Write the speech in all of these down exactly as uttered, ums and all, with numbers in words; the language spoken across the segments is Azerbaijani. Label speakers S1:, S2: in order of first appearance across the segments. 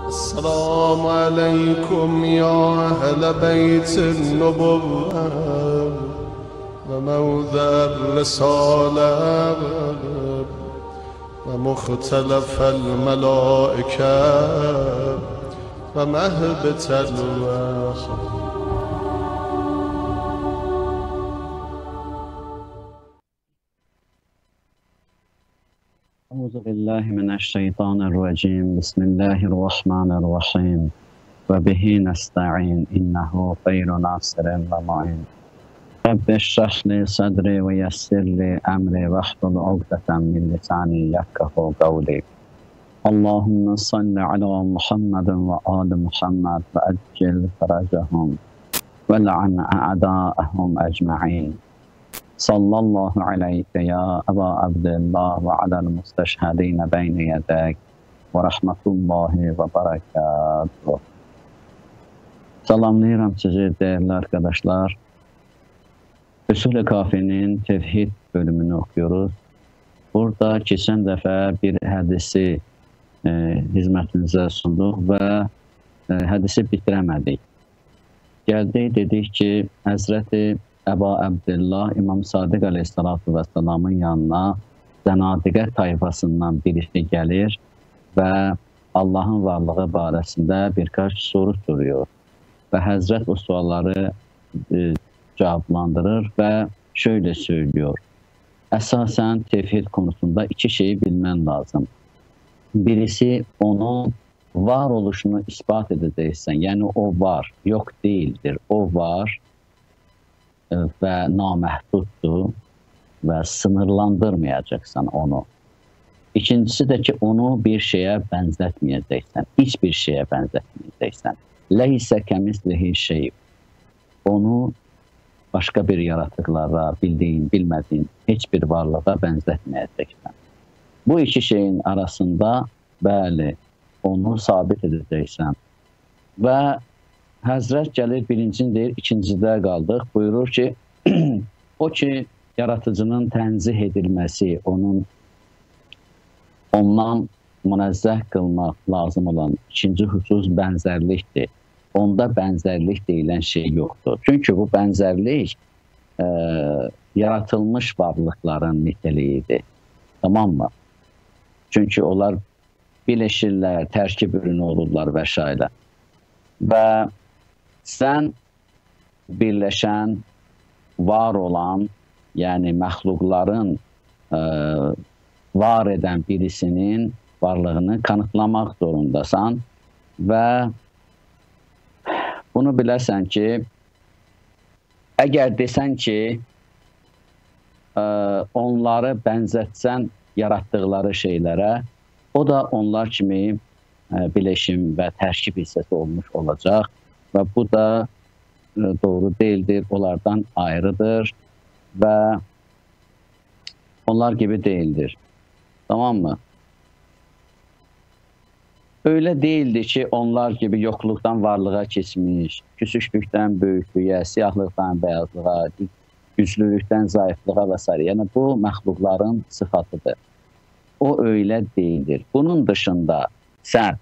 S1: السلام عليكم يا أهل بيت النبوة وموضع الرسالة ومختلف الملائكة ومهبة الوحي.
S2: أعوذ بالله من الشيطان الرجيم. بسم الله الرحمن الرحيم. وبه نستعين إنه خير ناصر ومعين. رب اشرح لي صدري ويسر لي أمري واحلل عقدة من لساني يفقهوا قولي. اللهم صل على محمد وآل محمد وأجل فرجهم ولعن أعداءهم أجمعين. صلى الله عليك يا أبا عبد الله وعلى المستشهدين بين يديك ورحمة الله وبركاته. Salamlayıram sizi değerli arkadaşlar. Usul-i Kafi'nin tevhid bölümünü okuyoruz. Burada geçen dəfə bir hədisi e, hizmətinizə sunduq və e, hədisi bitirəmədik. Gəldik, dedik ki, Həzrəti Əba Abdullah İmam Sadiq Aleyhissalatu Vesselam'ın yanına Zənadiqə tayfasından birisi gəlir və Allahın varlığı barəsində birkaç soru soruyor. Və Həzrət o sualları e, cevaplandırır ve şöyle söylüyor. Esasen tevhid konusunda iki şeyi bilmen lazım. Birisi onun varoluşunu ispat edeceksen. Yani o var, yok değildir. O var ve namehduttur ve sınırlandırmayacaksan onu. İkincisi de ki onu bir şeye benzetmeyeceksen. Hiçbir şeye benzetmeyeceksen. Leyse kemislihi şey. Onu başka bir yaratıklara, bildiğin, bilmediğin hiçbir varlığa benzetmeyeceksen. Bu iki şeyin arasında bəli, onu sabit edeceksen. Ve Həzrət gəlir, birincini deyir, ikincidə qaldıq. Buyurur ki, o ki, yaratıcının tənzih edilməsi, onun ondan münezzeh qılmaq lazım olan ikinci husus bənzərlikdir. Onda bənzərlik deyilən şey yoxdur. Çünki bu bənzərlik e, yaratılmış varlıqların niteliğidir. Tamam mı? Çünki onlar bileşirlər, tərkib ürünü olurlar və s. Və sən birləşən, var olan, yəni məxluqların e, var edən birisinin varlığını kanıtlamaq zorundasan və bunu biləsən ki, əgər desən ki, ə, onları bənzətsən yaratdıqları şeylərə, o da onlar kimi ə, bileşim və tərkib hissəsi olmuş olacaq və bu da ə, doğru deyildir, onlardan ayrıdır və onlar gibi değildir. Tamam mı? Öyle değildi ki onlar gibi yokluktan varlığa geçmiş, küçüklükten büyüklüğe, siyahlıktan beyazlığa, güçlülükten zayıflığa vesaire. Yani bu məxluqların sıfatıdır. O öyle değildir. Bunun dışında sen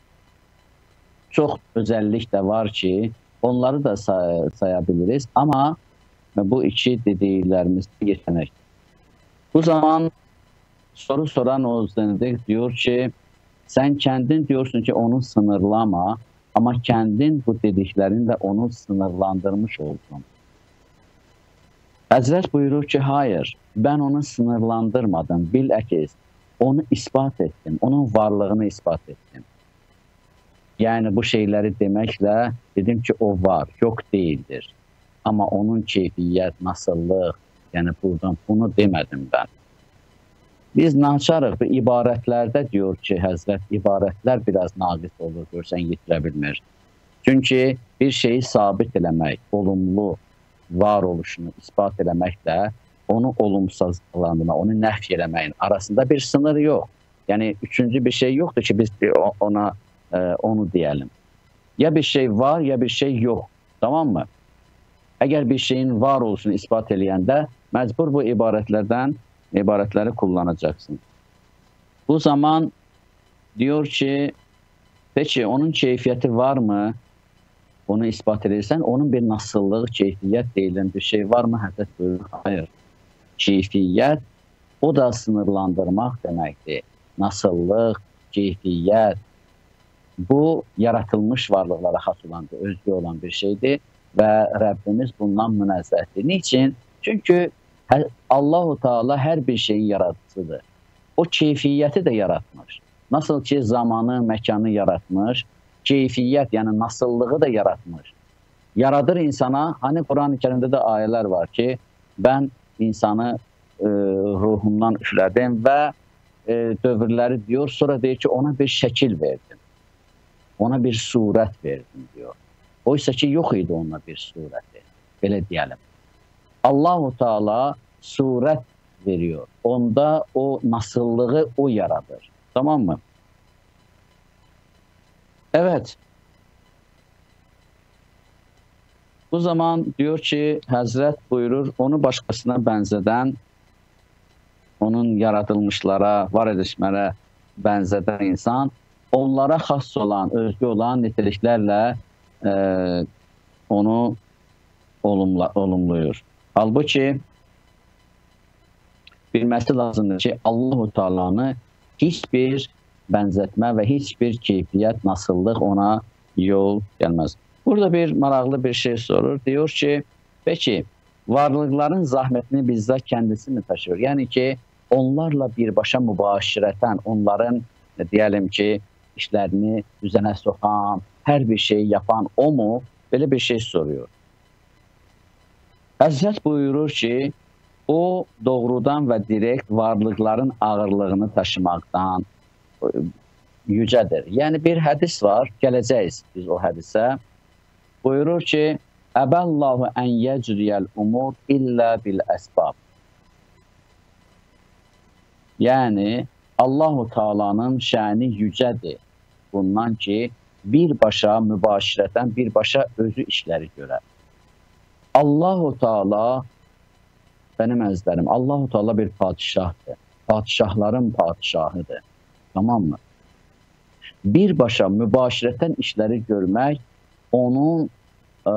S2: çok özellik de var ki onları da say sayabiliriz ama bu iki dediklərimiz yetenek. Bu zaman soru soran o Zənadiq diyor ki, sen kendin diyorsun ki onu sınırlama ama kendin bu dediklerinde onu sınırlandırmış oldun. Həzrət buyurur ki, hayır, ben onu sınırlandırmadım. Bilakis onu ispat ettim. Onun varlığını ispat ettim. Yani bu şeyleri demekle dedim ki o var, yok değildir. Ama onun keyfiyyət, nasıllıq, yani buradan bunu demedim ben. Biz naçarıq bu ibarətlərdə diyor ki, Həzrət, ibarətlər biraz naqis olur, görsən yitirə bilmir. Çünki bir şeyi sabit eləmək, olumlu varoluşunu ispat eləməklə onu olumsuzlandırma, onu nəf eləməyin arasında bir sınır yox. Yəni, üçüncü bir şey yoxdur ki, biz ona e, onu deyəlim. Ya bir şey var, ya bir şey yox. Tamam mı? Əgər bir şeyin var oluşunu ispat eləyəndə, məcbur bu ibarətlərdən ibaretleri kullanacaksın. Bu zaman diyor ki Peki onun keyfiyyəti varmı? Onu ispat edirsən, onun bir nasıllığı, keyfiyyət deyilən bir şey varmı? Həzrət buyurur, hayır. Keyfiyyət, o da sınırlandırmaq deməkdir. Nasıllıq, keyfiyyət, bu yaratılmış varlıqlara xas olan, özgü olan bir şeydir və Rəbbimiz bundan münezzəhdir. Niçin? Çünki Allah-u Teala hər bir şeyin yaratıcıdır. O keyfiyyəti də yaratmış. Nasıl ki zamanı, məkanı yaratmış, keyfiyyət, yəni nasıllığı da yaratmış. Yaradır insana, hani Quran-ı Kerimdə də ayələr var ki, ben insanı e, ruhundan üflədim və e, dövrləri diyor, sonra deyir ki, ona bir şəkil verdim. Ona bir surət verdim diyor. Oysa ki, yox idi ona bir surəti. Belə deyəlim. Allah-u Teala surət veriyor. Onda o nasıllığı o yaradır. Tamam mı? Evet. Bu zaman diyor ki, Həzrət buyurur, onu başqasına bənzədən, onun yaradılmışlara, var edişmələrə bənzədən insan, onlara xas olan, özgü olan niteliklərlə e, onu olumla, olumluyur. Halbuki, bilməsi lazımdır ki, Allah-u Teala'nı heç bir bənzətmə və heç bir keyfiyyət, nasıllıq ona yol gəlməz. Burada bir maraqlı bir şey sorur. Diyor ki, peki varlıqların zahmetini bizzat kendisi mi taşır? Yani ki, onlarla birbaşa mübaşirətən, onların diyelim ki, işlerini düzene sokan, her bir şeyi yapan o mu? Böyle bir şey soruyor. Həzrət buyurur ki, o doğrudan və direkt varlıqların ağırlığını taşımaqdan yücədir. Yəni bir hədis var, gələcəyiz biz o hədisə. Buyurur ki, Əbəllahu ən yəcriyəl umur illə bil əsbab. Yəni, Allah-u Teala'nın şəni yücədir. Bundan ki, birbaşa mübaşirətən, birbaşa özü işləri görər. Allah-u Teala, benim əzlərim, Allah-u Teala bir padişahdır. Padişahların padişahıdır. Tamam mı? Birbaşa mübaşirətən işləri görmək, onun e,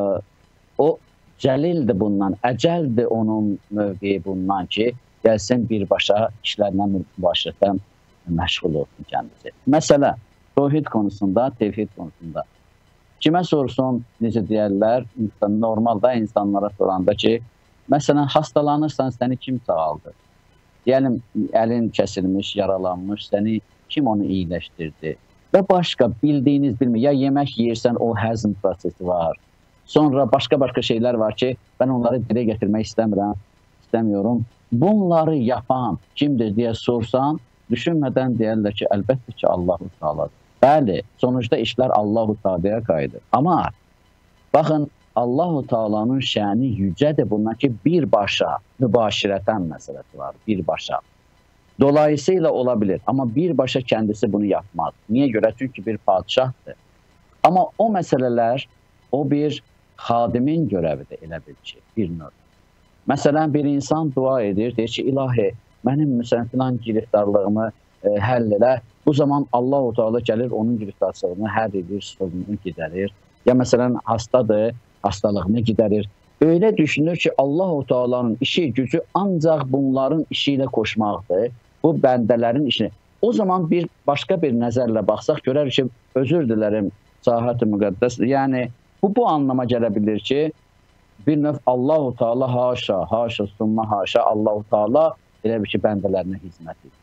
S2: o cəlildir bundan, əcəldir onun mövqeyi bundan ki, gəlsin birbaşa işlərlə mübaşirətən məşğul olsun kendisi. Məsələ, tevhid konusunda, tevhid konusunda. Kimə sorsun, necə deyərlər, normalda insanlara soranda ki, məsələn, hastalanırsan, səni kim sağaldır? Deyəlim, əlin kəsilmiş, yaralanmış, səni kim onu iyiləşdirdi? Və başqa bildiyiniz bilmir. Ya yemək yeyirsən, o həzm prosesi var. Sonra başqa-başqa şeylər var ki, mən onları dilə gətirmək istəmirəm, istəmiyorum. Bunları yapan kimdir deyə sorsan, düşünmədən deyərlər ki, əlbəttə ki, Allah-u Teala'dır. Bəli, sonuçta işlər Allah-u Teala'ya qayıdır. Amma baxın, Allah-u Teala'nın şəni yücədir bundan ki, birbaşa mübaşirətən məsələsi var, birbaşa. Dolayısıyla olabilir ama birbaşa kendisi bunu yapmaz. Niye göre? Çünkü bir padişahdır. Ama o meseleler o bir xadimin görəvidir, elə bil ki, bir növ. Məsələn, bir insan dua edir, deyir ki, ilahi, mənim məsələn filan giriftarlığımı e, həll elə. Bu zaman Allah-u Teala gəlir, onun giriftarsılığını həll edir, sorununu gidərir. Ya məsələn, hastadır, hastalığını gidərir. Öyle düşünür ki, Allah-u Teala'nın işi, gücü ancaq bunların işiyle koşmaqdır. Bu bəndələrin işini. O zaman bir başqa bir nəzərlə baxsaq, görər ki, özür dilərim, sahət-i müqəddəs. Yəni, bu, bu anlama gələ bilir ki, bir növ Allah-u Teala haşa, haşa, summa haşa, Allah-u Teala elə bir ki, bəndələrinə hizmət edir.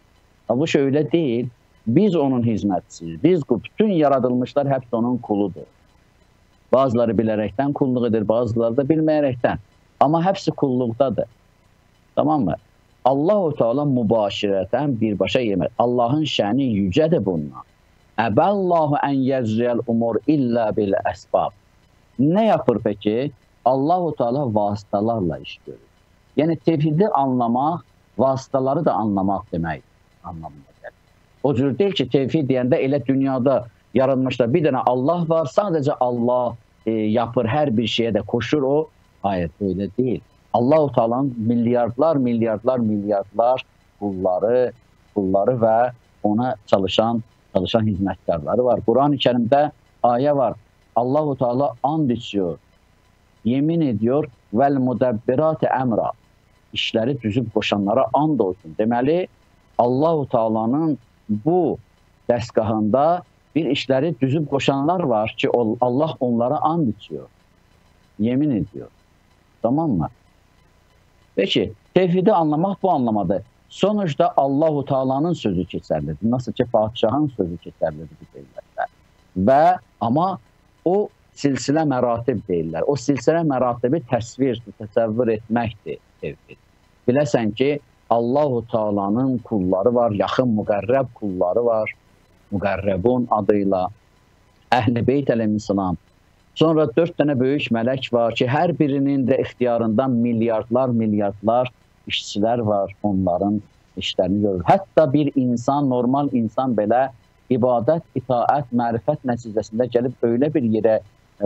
S2: Bu şöyle değil, biz onun hizmətçisiyiz. Biz, bütün yaradılmışlar hepsi onun kuludur. Bazıları bilərəkdən kulluk edir, bazıları da bilməyərəkdən. Amma hepsi kulluqdadır. Tamam mı? Allah-u Teala mübaşirətən birbaşa yemək. Allahın şəni yücədir bundan. Əbəllahu ən yəcriyəl umur illə bil əsbab. Ne yapır peki? Allah-u Teala vasıtalarla iş görür. Yəni tevhidi anlamaq, vasıtaları da anlamaq demək anlamında gəlir. O cür deyil ki, tevhid deyəndə elə dünyada yaranmışlar. Bir dənə Allah var, sadəcə Allah e, yapır, hər bir şeye de koşur o. Hayır, öyle değil. Allah-u Teala'nın milyardlar, milyardlar, milyardlar kulları, kulları ve ona çalışan çalışan hizmetkarları var. Kur'an-ı Kerim'de ayə var. Allahu Teala and içiyor, yemin ediyor. Vel mudabbirat emra. İşləri düzüb qoşanlara and olsun. Deməli, Allahu Teala'nın bu dəstgahında bir işləri düzüb qoşanlar var ki, Allah onlara and içiyor, yemin ediyor. Tamam mı? Peki, tevhidi anlamaq bu anlamadır. Sonuçta Allahu Teala'nın sözü keçərlidir. Nasıl ki, padişahın sözü keçərlidir bu deyirlər. Və amma o silsilə məratib deyirlər. O silsilə məratibi təsvir, təsəvvür etməkdir tevhid. Biləsən ki, Allahu Teala'nın kulları var, yaxın müqərrəb kulları var. Müqərrəbun adıyla Əhl-i Beyt əleyhissalam. Sonra dörd dənə böyük mələk var ki, hər birinin də ixtiyarından milyardlar, milyardlar işçilər var, onların işlərini görür. Hətta bir insan, normal insan belə ibadət, itaət, mərifət nəticəsində gəlib öyle bir yerə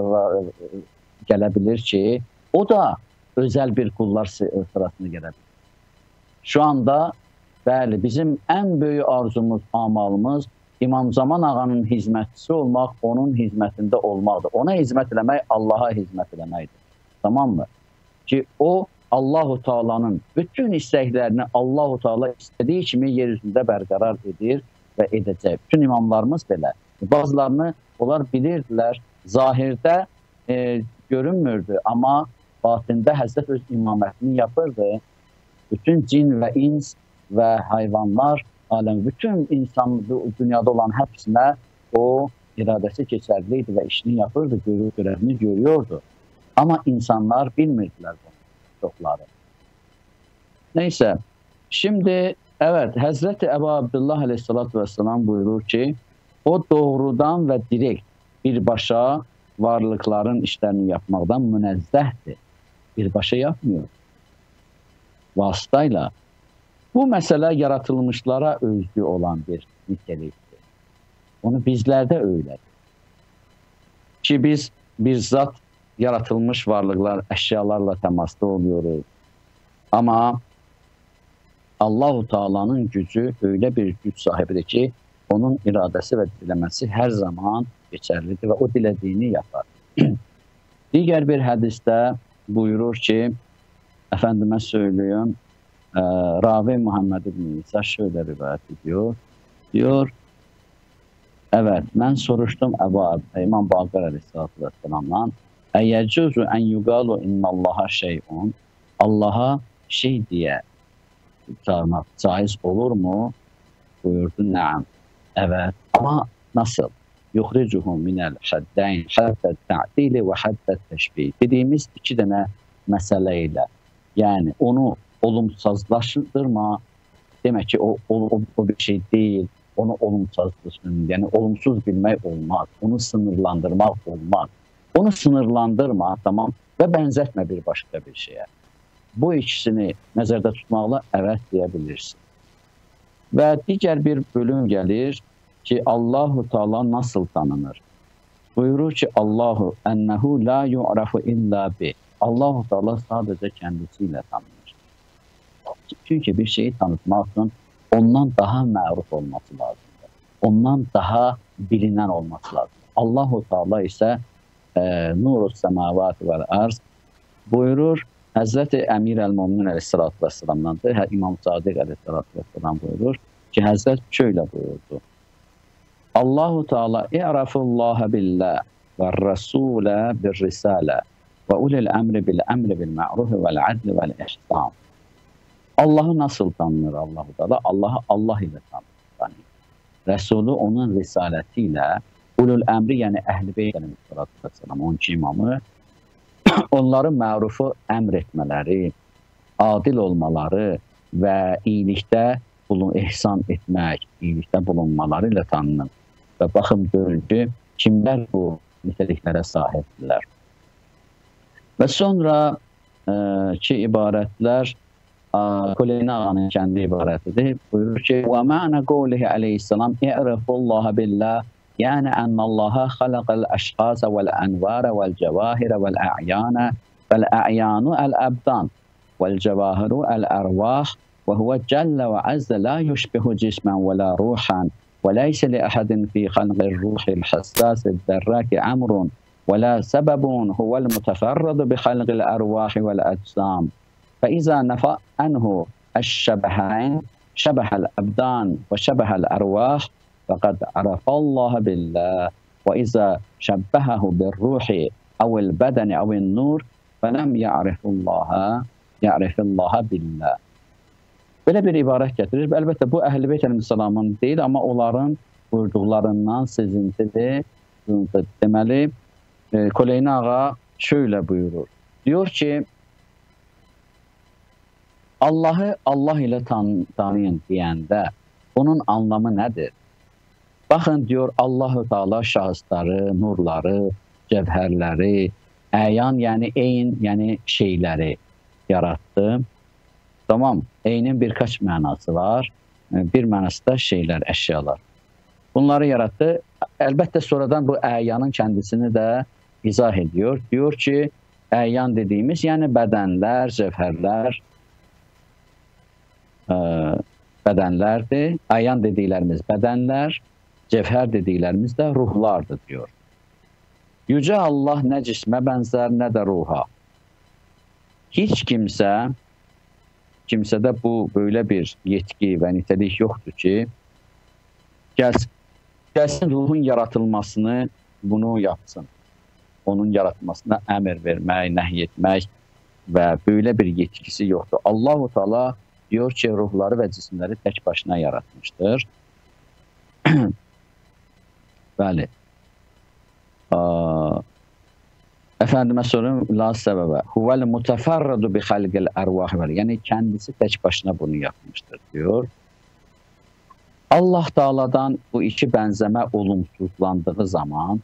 S2: gələ bilir ki, o da özəl bir kullar sırasına gələ bilir. Şu anda bəli, bizim ən böyük arzumuz, amalımız İmam Zaman ağanın hizmetçisi olmaq, onun hizmetində olmaqdır. Ona hizmet eləmək, Allah'a hizmet eləməkdir. Tamam mı? Ki o Allahu Teala'nın bütün istəklərini Allahu Teala istədiyi kimi yer üzündə bərqərar edir və edəcək. Bütün imamlarımız belə. Bazılarını onlar bilirdilər, zahirdə e, görünmürdü, amma batində Həzrət öz imamətini yapırdı. Bütün cin və ins və hayvanlar, aləm, bütün insan dünyada olan hepsine o iradəsi keçərliydi və işini yapırdı, görevini görüyordu. Ama insanlar bilmirdilər bunu, çoxları. Neyse, şimdi evet, Hazreti Ebu Abdullah Aleyhisselatü Vesselam buyurur ki, o doğrudan ve direkt birbaşa varlıkların işlerini yapmaktan münezzehdir. Birbaşa yapmıyor. Vasıtayla. Bu mesele yaratılmışlara özgü olan bir niteliktir. Onu bizlerde öyledir. Ki biz bir zat yaratılmış varlıklar, eşyalarla temasda oluyoruz. Ama Allahu Teala'nın gücü öyle bir güç sahibidir ki, onun iradesi ve dilemesi her zaman geçerlidir ve o dilediğini yapar. Diğer bir hadiste buyurur ki, efendime söylüyorum, e, Ravi Muhammed İbn İsa şöyle rivayet ediyor. Diyor, evet, ben soruştum Ebu İmam Bakır Aleyhisselatü Vesselam'dan, eyyəcuzu en yugalu innallaha şey'un, Allah'a şey diye çağırmak caiz olur mu? Buyurdu, naam. Evet, ama nasıl? Yukhricuhu minel haddayn hatta ta'dili ve hatta teşbih. Dediğimiz iki tane meseleyle, yani onu olumsuzlaştırma, demek ki o, o, o bir şey değil, onu olumsuzlaştırma, yani olumsuz bilmek olmaz, onu sınırlandırmak olmaz. Onu sınırlandırma, tamam, ve benzetme bir başka bir şeye. Bu ikisini nəzərdə tutmaqla evet diyebilirsin. Ve diğer bir bölüm gelir ki, Allahu Teala nasıl tanınır? Buyurur ki, Allahu ennehu la yu'rafu illa bi. Allahu Teala sadece kendisiyle tanınır. Çünkü bir şeyi tanıtmak için ondan daha məruf olması lazımdır. Ondan daha bilinen olması lazım. Allahu Teala ise e, nurus semavat vel arz buyurur. Hazreti Emir el-Muminin Aleyhisselatü Vesselam'dandır. İmam Sadiq Aleyhisselatü Vesselam buyurur ki, Hazret şöyle buyurdu. Allahu Teala i'rafullaha billah ve rasule bir risale ve ulil emri bil emri bil ma'rufi vel adli vel ihsan. Allah'ı nasıl tanınır Allahu Teala? Allah'ı Allah ile tanınır. Resulü onun risaletiyle, ulul emri yani Ehl-i Beyt Aleyhisselatü Vesselam, onun imamı, onların mərufu əmr etmələri, adil olmaları və iyilikdə bulun, ihsan etmək, iyilikdə bulunmaları ilə tanınır. Və baxım görün ki, kimlər bu niteliklərə sahibdirlər. Və sonra e, ki, ibarətlər Kuleyni ağanın kəndi ibarətidir. Buyurur ki, وَمَعْنَ قَوْلِهِ عَلَيْهِسَّلَامِ اِعْرِفُ اللّٰهَ بِاللّٰهِ يعني أن الله خلق الأشخاص والأنوار والجواهر والأعيان فالأعيان الأبدان والجواهر الأرواح وهو جل وعز لا يشبه جسما ولا روحا وليس لأحد في خلق الروح الحساس الدراك أمر ولا سبب هو المتفرد بخلق الأرواح والأجسام فإذا نفى عنه الشبهين شبه الأبدان وشبه الأرواح فقد عرف الله بالله وإذا شبهه بالروح أو البدن أو النور فلم يعرف الله يعرف الله بالله. Belə bir ibarət gətirir. Əlbəttə bu Əhl-i Beyt əleyhissalamın deyil, amma onların buyurduqlarından sizintidir. Deməli, Koleyni ağa şöyle buyurur. Diyor ki, Allah'ı Allah ile tan tanıyın deyəndə bunun anlamı nədir? Baxın diyor, Allah-u Teala şahısları, nurları, cevherleri, əyan yani eyn yani şeyleri yarattı. Tamam, eynin birkaç manası var. Bir manası da şeyler, eşyalar. Bunları yarattı. Elbette sonradan bu əyanın kendisini de izah ediyor. Diyor ki, əyan dediğimiz yani bedenler, cevherler, e, bedenlerdir. Əyan dediklərimiz bedenler, cevher dediklərimiz de ruhlardır diyor. Yüce Allah ne cisme benzer ne de ruha. Hiç kimse, kimsede bu böyle bir yetki ve nitelik yoktur ki, gelsin, gelsin ruhun yaratılmasını bunu yapsın. Onun yaratılmasına emir vermək, nəhy etmək ve böyle bir yetkisi yoktur. Allah-u Teala diyor ki, ruhları ve cisimleri tek başına yaratmıştır. Bəli. Efendime sorayım, la sebebe. Huvel muteferradu bi halqil ervah var. Yani kendisi tek başına bunu yapmıştır diyor. Allah Teala'dan bu iki benzeme olumsuzlandığı zaman,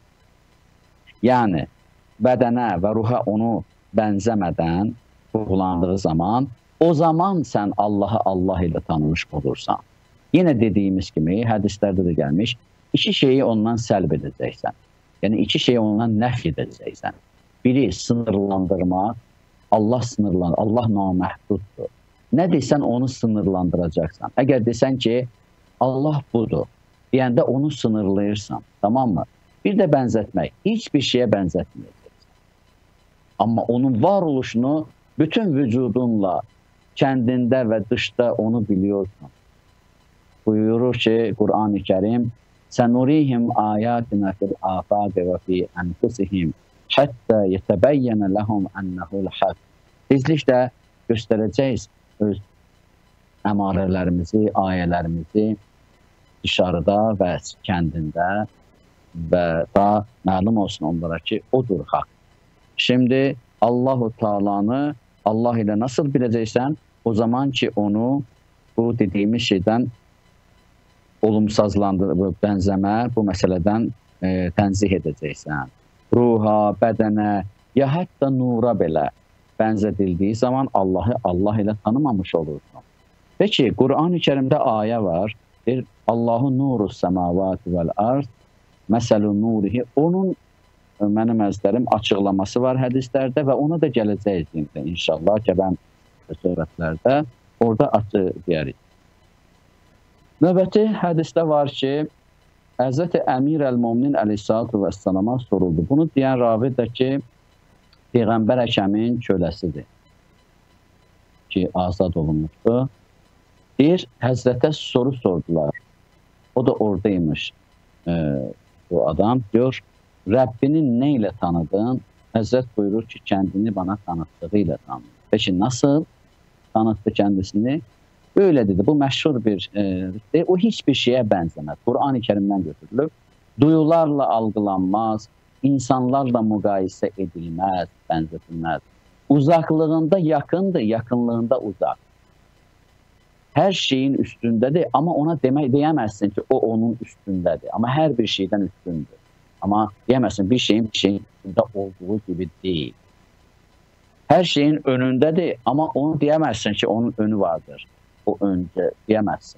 S2: yani bedene ve ruha onu benzemeden ruhlandığı zaman, o zaman sen Allah'ı Allah ile tanımış olursan. Yine dediğimiz gibi hadislerde de gelmiş, iki şeyi ondan səlb edəcəksən. Yani iki şeyi ondan nəf edəcəksən. Biri sınırlandırma, Allah sınırlan, Allah naməhduddur. Ne desen onu sınırlandıracaksan. Eğer desen ki Allah budur, deyəndə onu sınırlayırsan, tamam mı? Bir de benzetmek, hiçbir şeye benzetmeyeceksin. Ama onun varoluşunu bütün vücudunla, kendinde ve dışta onu biliyorsun. Buyurur ki Kur'an-ı Kerim, سَنُرِيهِمْ آيَاتِنَا فِي الْآفَاقِ وَفِي أَنْفُسِهِمْ حَتَّى يَتَبَيَّنَ لَهُمْ أَنَّهُ الْحَقِّ. Bizlikdə göstereceğiz öz əmarələrimizi, ayələrimizi dışarıda ve kendinde ve daha məlum olsun onlara ki odur hak. Şimdi Allah-u Teala'nı Allah ile nasıl bileceksen, o zaman ki onu bu dediğimiz şeyden olumsuzlandır, bu benzeme, bu meseleden e, tenzih edeceksen. Ruha, bedene ya hatta nura belə benzedildiği zaman Allah'ı Allah ile tanımamış olursun. Peki Kur'an-ı Kerim'de ayet var. Bir Allahu nuru semavati vel ard meselu nurihi. Onun mənim əzlərim açıqlaması var hədislərdə ve ona da gələcəyiz inşallah ki ben söhbətlərdə orada açı deyərik. Növbəti hədisdə var ki, Həzrəti Əmir əl-Muminin əleyhissalatu vəssalama soruldu. Bunu deyən ravi də ki, Peyğəmbər Əkəmin köləsidir ki, azad olunmuşdu. Bir, Həzrətə soru sordular. O da oradaymış e, bu adam. Diyor, Rəbbini nə ilə tanıdın? Həzrət buyurur ki, kendini bana tanıttığı ilə tanıdı. Peki nasıl tanıttı kendisini? Öyle dedi. Bu meşhur bir e, o hiçbir şeye benzemez. Kur'an-ı Kerim'den götürülüp duyularla algılanmaz, insanlarla mukayese edilmez, benzetilmez. Uzaklığında yakındır, yakınlığında uzak. Her şeyin üstündedir ama ona deme, diyemezsin ki o onun üstündedir. Ama her bir şeyden üstündür. Ama diyemezsin bir şeyin bir şeyin üstünde olduğu gibi değil. Her şeyin önündedir ama onu diyemezsin ki onun önü vardır. O önce diyemezsin.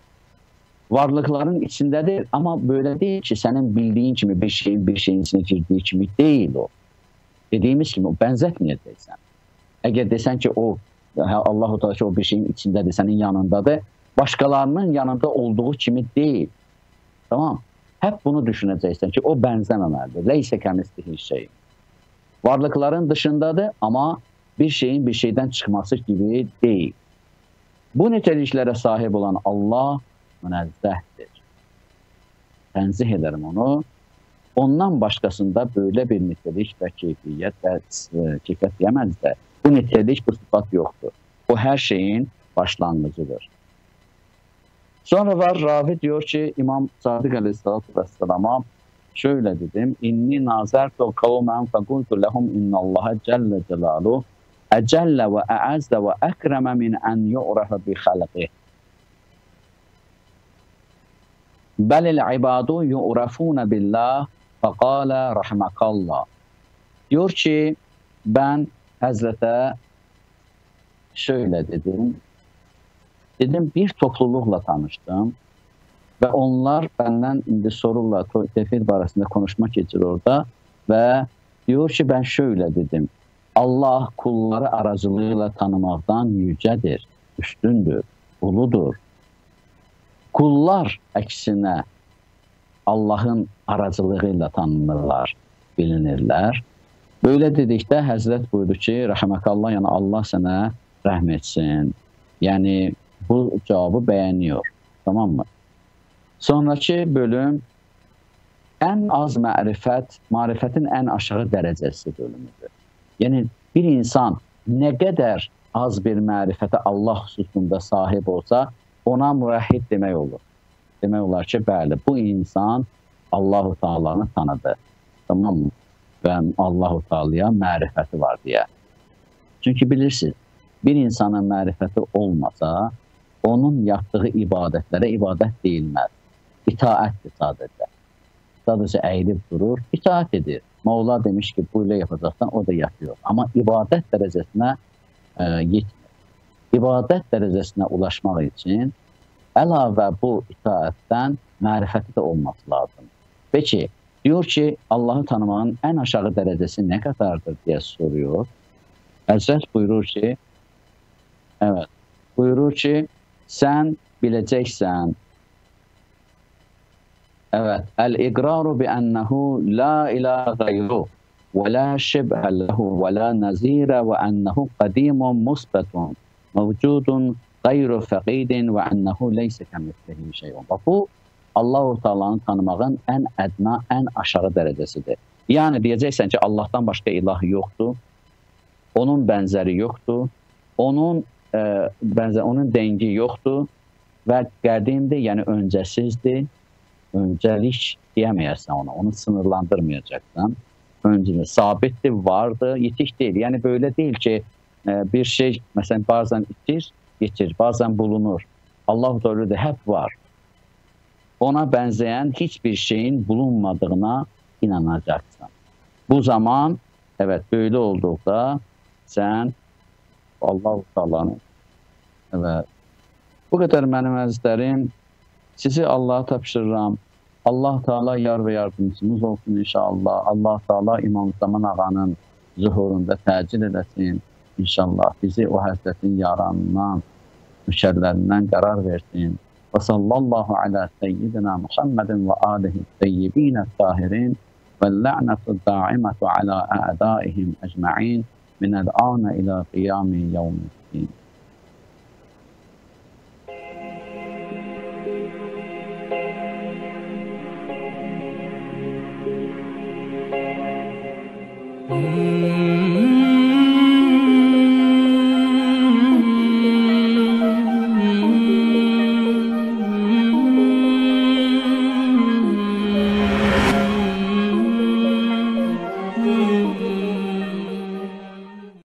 S2: Varlıkların içindedir ama böyle değil ki senin bildiğin gibi bir şeyin bir şeyin içine girdiği gibi değil o. Dediğimiz gibi o benzetmeyeceksen. Eğer desen ki o Allah-u Teala o bir şeyin içindedir, senin yanındadır, başkalarının yanında olduğu kimi değil. Tamam. Hep bunu düşüneceksin ki o benzəməməlidir. Leysə kəmislihi şey. Varlıkların dışındadır ama bir şeyin bir şeyden çıkması gibi değil. Bu niteliklere sahip olan Allah münezzehtir. Tenzih ederim onu. Ondan başkasında böyle bir nitelik ve keyfiyet ve keyfiyet diyemez de bu nitelik, bu sıfat yoktur. Bu her şeyin başlangıcıdır. Sonra var ravi diyor ki İmam Sadık Aleyhisselatü Vesselam'a şöyle dedim. İnni nazertu kavmen fekultu lehum innallaha celle celaluhu ecelle ve e'azze ve ekreme min en yu'rafa bi halqih. Belil ibadu yu'rafuna billah fekale rahmekallah. Diyor ki ben Hazrete şöyle dedim. Dedim bir toplulukla tanıştım ve onlar benden indi sorurlar tevhid barəsində konuşmak için orada ve diyor ki ben şöyle dedim. Allah kulları aracılığıyla tanımaqdan yücedir, üstündür, uludur. Kullar əksinə Allah'ın aracılığıyla tanınırlar, bilinirler. Böyle dedikdə Həzrət buyurdu ki, rəhməkallah, yani Allah sənə rəhm etsin. Yani bu cevabı beğeniyor. Tamam mı? Sonraki bölüm en az marifet, marifetin en aşağı derecesi bölümüdür. Yani bir insan ne kadar az bir marifete Allah hususunda sahip olsa ona muvahhid demək olur. Demək olar ki, bəli, bu insan Allah-u Teala'nı tanıdı. Tamam mı? Ve Allah-u Teala'ya marifeti var diye. Çünkü bilirsiniz, bir insanın marifeti olmasa onun yaptığı ibadetlere ibadet değilmez. İtaattir sadece. Sadece eğilip durur, itaat edir. Mevla demiş ki böyle yapacaksan o da yapıyor. Ama ibadet derecesine e, yetmir. İbadet derecesine ulaşmak için əlavə bu itaatdən marifeti de olması lazım. Peki, diyor ki Allah'ı tanımağın en aşağı derecesi ne kadardır diye soruyor. Həzrət buyurur ki, evet, buyurur ki sen bileceksen, evet, el-iqraru bi-ennehu la ilahe gayru ve la şibhe lehu ve la nazire ve ennehu qadimun musbetun mevcudun gayru faqidin ve ennehu leyse kemislihi şeyun. Bu Allah-u Teala'nı tanımağın en edna, en aşağı derecesidir. Yani diyeceksen ki Allah'tan başka ilah yoktur, onun benzeri yoktur, onun e, benzer, onun dengi yoktur ve qədimdir, yani öncəsizdir. Öncelik diyemeyersen ona, onu sınırlandırmayacaksan. Önceli, sabittir, vardı, yitik değil. Yani böyle değil ki e, bir şey mesela bazen itir, getir, bazen bulunur. Allah-u Teala da hep var. Ona benzeyen hiçbir şeyin bulunmadığına inanacaksın. Bu zaman, evet, böyle olduğunda sen Allah-u Teala'nı, evet, bu kadar mənim əzizlərim, sizi Allah'a tapşırıram. Allah Teala yar ve yardımcımız olsun inşallah. Allah Teala İmam Zaman ağanın zuhurunda təcil edesin inşallah. Bizi o həsrətin yaranından, müşərlərindən qərar versin. Və sallallahu ala seyyidina Muhammedin ve alihi seyyibine tahirin ve la'netu da'imetu ala a'daihim ecma'in minel ana ila qiyami yevmiddin.
S3: Mm-hmm.